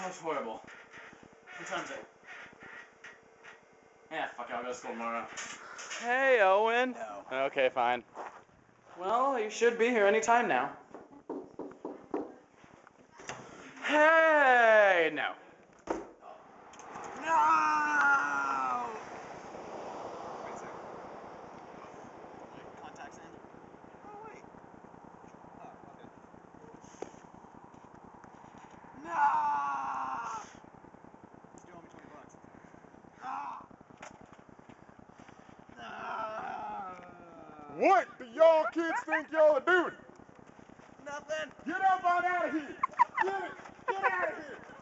was horrible. What time's it? Yeah, fuck it, I'll go to school tomorrow. Hey, Owen. No. Okay, fine. Well, you should be here any time now. Hey, no. No! Wait a second. My contacts in? Oh, wait. Oh, okay. No! You owe me $20. What do y'all kids think y'all are doing? Nothing. Get up on out of here! Get out of here!